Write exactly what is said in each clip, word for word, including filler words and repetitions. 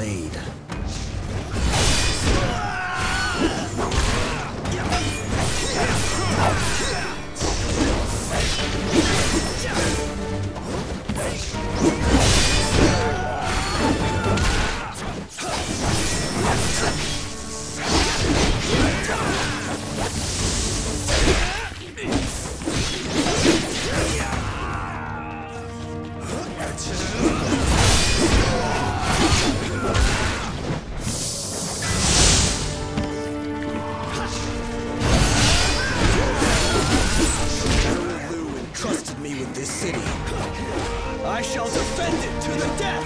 blade. I shall defend it to the death!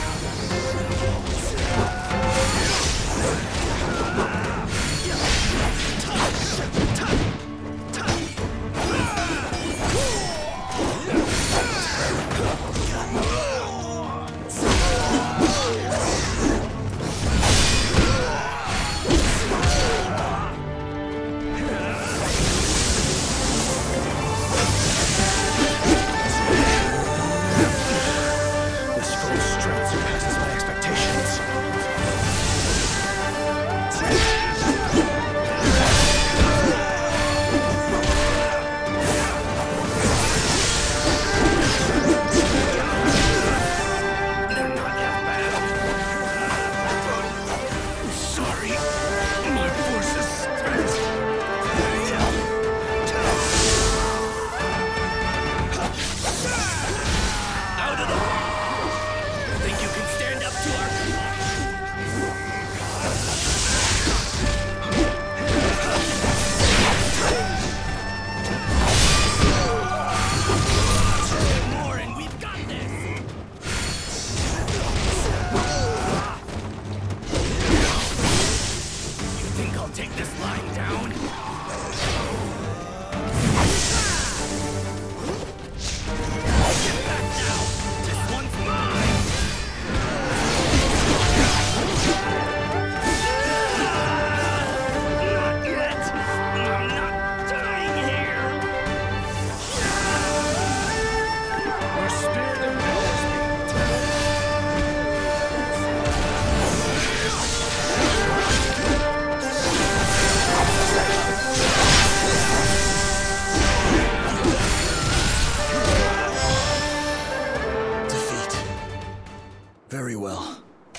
Very well.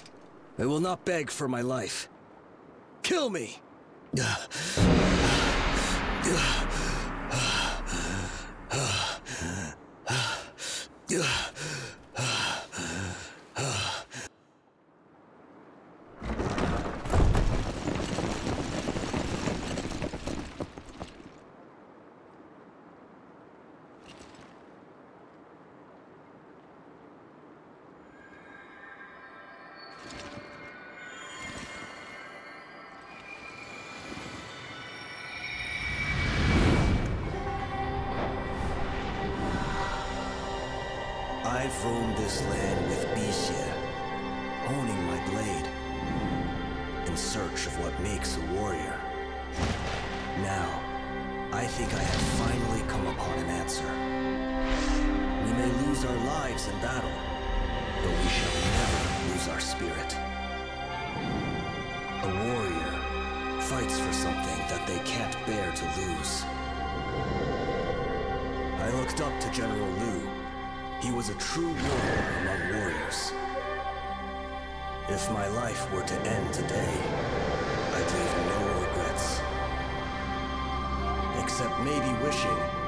I will not beg for my life. Kill me! I've roamed this land with Bixie, honing my blade, in search of what makes a warrior. Now, I think I have finally come upon an answer. We may lose our lives in battle, but we shall never lose our spirit. A warrior fights for something that they can't bear to lose. I looked up to General Liu. He was a true warrior among warriors. If my life were to end today, I'd leave no regrets. Except maybe wishing